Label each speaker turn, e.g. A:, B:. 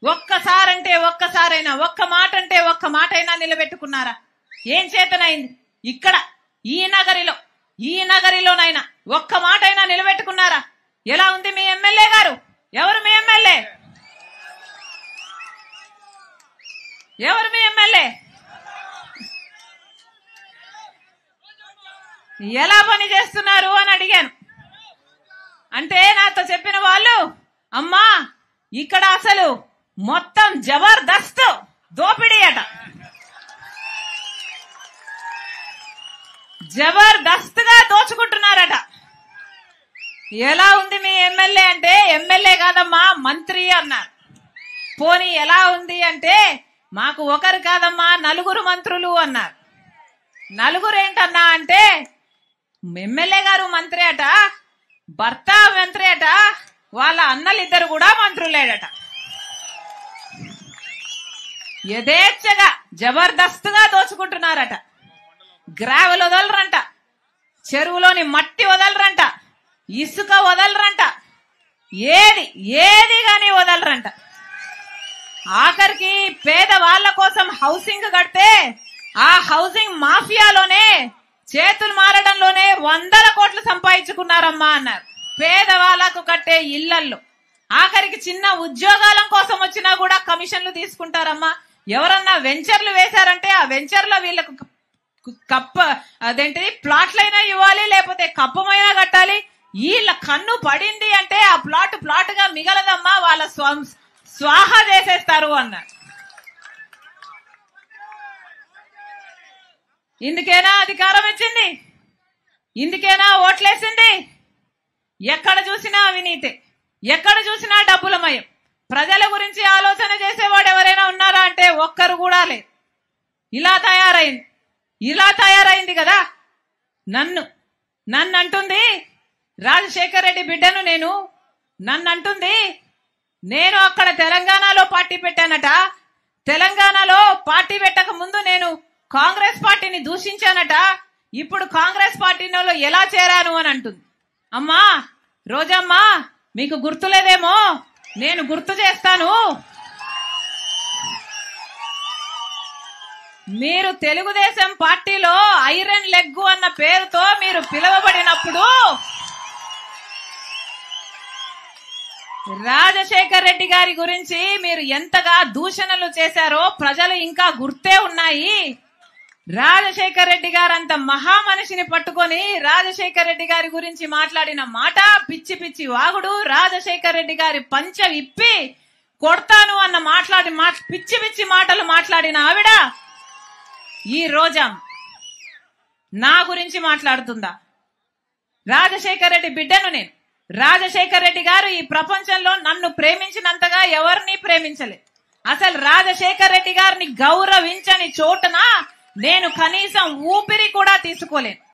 A: ఒక్కసారంటే ఒక్కసారైనా, ఒక్క మాట అంటే ఒక్క మాట అయినా నిలబెట్టుకున్నారా? ఏం చేతనైంది? ఇక్కడ ఈ నగరిలోనైనా ఒక్క మాట అయినా నిలబెట్టుకున్నారా? ఎలా ఉంది మీ ఎమ్మెల్యే గారు? ఎవరు మీ ఎమ్మెల్యే? ఎవరు మీ ఎమ్మెల్యే? ఎలా పని చేస్తున్నారు అని అడిగాను. అంటే నాతో చెప్పిన వాళ్ళు, అమ్మా ఇక్కడ అసలు మొత్తం జబర్దస్త్ దోపిడీ అట, జబర్దస్త్ గా దోచుకుంటున్నారట. ఎలా ఉంది మీ ఎమ్మెల్యే అంటే, ఎమ్మెల్యే కాదమ్మా మంత్రి అన్నారు. పోనీ ఎలా ఉంది అంటే, మాకు ఒకరు కాదమ్మా 4 మంత్రులు అన్నారు. 4 ఏంటన్నా అంటే, ఎమ్మెల్యే గారు మంత్రి అట, భర్త మంత్రి అట, వాళ్ళ అన్నలిద్దరు కూడా మంత్రులేడట. యథేచ్ఛగా జబర్దస్త్ గా దోచుకుంటున్నారట. గ్రావెల్ వదలరంట, చెరువులోని మట్టి వదలరంట, ఇసుక వదలరంట, ఏది గాని వదలరంట. ఆఖరికి పేద వాళ్ళ కోసం హౌసింగ్ కడితే ఆ హౌసింగ్ మాఫియాలోనే చేతులు మారడంలోనే 100 కోట్లు సంపాదించుకున్నారమ్మా అన్నారు. పేదవాళ్లకు కట్టే ఇళ్లల్లో ఆఖరికి చిన్న ఉద్యోగాల కోసం వచ్చినా కూడా కమిషన్లు తీసుకుంటారమ్మా. ఎవరన్నా వెంచర్లు వేశారంటే ఆ వెంచర్లో వీళ్ళకు అదేంటిది ప్లాట్లైనా ఇవ్వాలి, లేకపోతే కప్పమైనా కట్టాలి. వీళ్ళ కన్ను పడింది అంటే ఆ ప్లాటుగా మిగలదమ్మా, వాళ్ళ స్వాహా చేసేస్తారు అన్నారు. ఇందుకేనా అధికారం ఇచ్చింది? ఇందుకేనా ఓట్లేసింది? ఎక్కడ చూసినా అవినీతి, ఎక్కడ చూసినా డబ్బులమయం. ప్రజల గురించి ఆలోచన చేసేవాడు ఎవరైనా ఉన్నారా అంటే ఒక్కరు కూడా లేదు. ఇలా తయారైంది కదా. నన్ను అంటుంది రాజశేఖర్ రెడ్డి బిడ్డను నన్ను అంటుంది నేను అక్కడ తెలంగాణలో పార్టీ పెట్టానట, తెలంగాణలో పార్టీ పెట్టక ముందు నేను కాంగ్రెస్ పార్టీని దూషించానట, ఇప్పుడు కాంగ్రెస్ పార్టీలో ఎలా చేరాను అని అంటుంది. అమ్మా రోజమ్మా, మీకు గుర్తులేదేమో, నేను గుర్తు చేస్తాను. మీరు తెలుగుదేశం పార్టీలో ఐరన్ లెగ్ అన్న పేరుతో మీరు పిలువబడినప్పుడు రాజశేఖర్ రెడ్డి గారి గురించి మీరు ఎంతగా దూషణలు చేశారో ప్రజలు ఇంకా గుర్తే ఉన్నాయి. రాజశేఖర్ రెడ్డి గారు అంత మహామనిషిని పట్టుకొని రాజశేఖర్ రెడ్డి గారి గురించి మాట్లాడిన మాట పిచ్చి వాగుడు. రాజశేఖర్ రెడ్డి గారి పంచ విప్పి కొడతాను అన్న పిచ్చి మాటలు మాట్లాడిన ఆవిడ ఈ రోజా నా గురించి మాట్లాడుతుందా? రాజశేఖర్ రెడ్డి బిడ్డను నేను. రాజశేఖర్ రెడ్డి గారు ఈ ప్రపంచంలో నన్ను ప్రేమించినంతగా ఎవరిని ప్రేమించలే. అసలు రాజశేఖర్ రెడ్డి గారిని గౌరవించని చోటున నేను కనీసం ఊపిరి కూడా తీసుకోలేను.